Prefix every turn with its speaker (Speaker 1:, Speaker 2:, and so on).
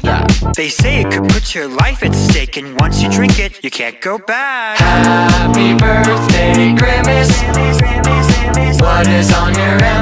Speaker 1: Yeah.
Speaker 2: They say it could put your life at stake, and once you drink it, you can't go back.
Speaker 1: Happy birthday, Grimace. What is on your